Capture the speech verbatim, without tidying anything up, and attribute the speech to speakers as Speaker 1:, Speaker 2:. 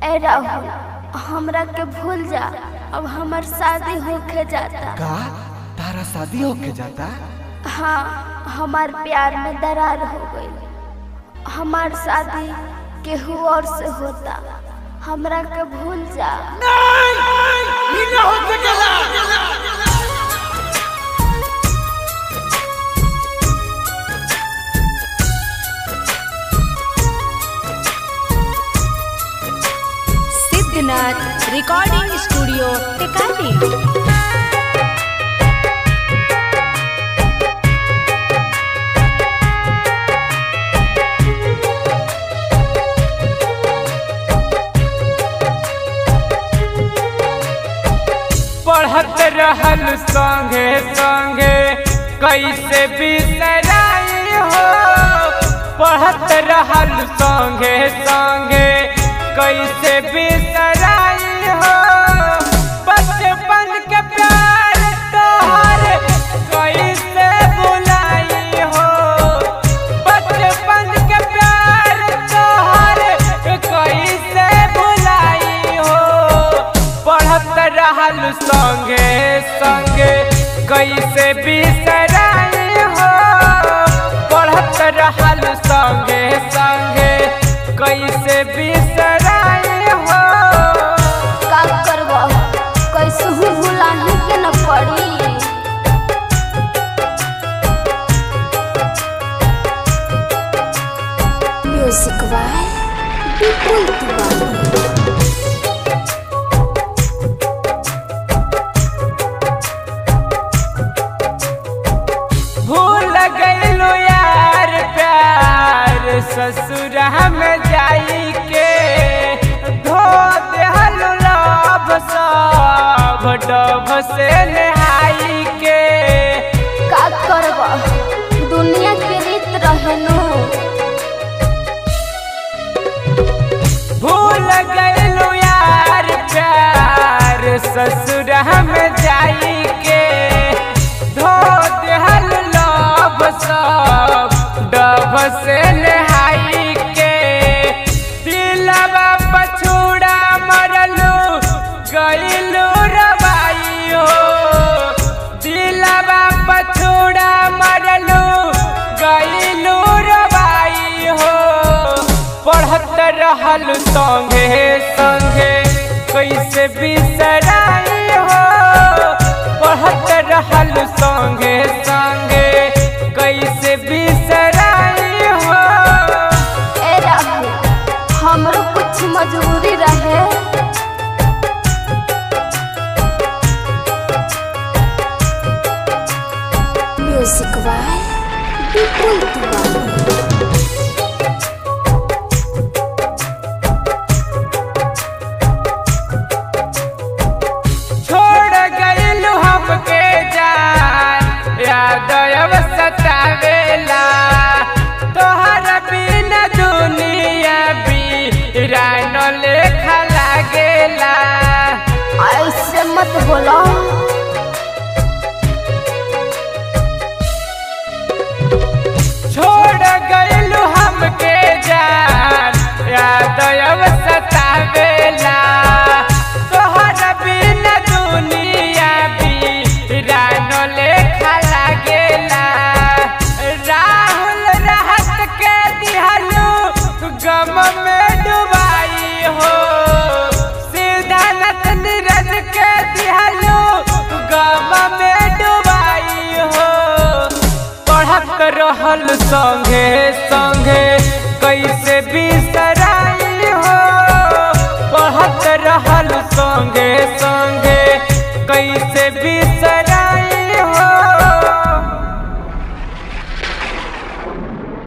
Speaker 1: ए राहुल, हमरा के भूल जा, अब हमार शादी होके जाता।
Speaker 2: का तारा शादी होके जाता?
Speaker 1: हाँ, हमार प्यार में दरार हो गई। हमार शादी केहू और से होता, हमरा के भूल जा।
Speaker 2: नहीं, नहीं, नहीं हो सकेला।
Speaker 3: Siddhnath recording studio Tikali.
Speaker 4: पढ़त रहल संगे संगे कैसे बिसराई हो, पढ़त रहल संगे संगे कैसे बिसराई हो। बचपन के प्यार तोहर कैसे बुलाई हो, बचपन के प्यार तोहर कैसे बुलाई हो। पढ़त रहल संगे संगे कैसे बिसराई हो, पढ़त रहल संगे संगे कैसे बिसराई हो।
Speaker 1: का करबो, कैसे भुलाने के न पड़ी। Music by Vipul Tiwari.
Speaker 4: भूल गइलो यार प्यार ससुरा में जाई के, धो देहल लभ सब डभ से नहाई के।
Speaker 1: का करबो, दुनिया के रीत रहनु।
Speaker 4: भूल गइलो यार प्यार ससुरा में जाई के, धो देहल लभ सब डभ से नहाई के। दिलवा पछुड़ा मरलू गइलू रवाई हो, दिलवा पछुड़ा मरलू गइलू रवाई हो। पढ़त रहल संगे संगे कैसे बिसराई हो, पढ़त रहल संगे संगे कैसे बिसराई हो।
Speaker 1: ए राहुल, हमरो कुछ मजबूरी रहे। Music by Vipul Tiwari.
Speaker 4: छोड़ गइलू हमके जान, याद अब सतावेला। तोहर बिना दुनिया वीरान लेखा लागेला।
Speaker 1: ऐसे मत बोलो।
Speaker 4: छोड़ गइलू हमके जान, याद अब सतावेला। तोहर बिना दुनिया वीरान लेखा लागेला। राहुल राहत के दिहलू गम में डुबाई हो, सिद्धानथ नीरज के दिहलू गम में डुबाई हो। पढ़त रहल संगे संगे कैसे बिसराई हो, पढ़त रहल संगे संगे कैसे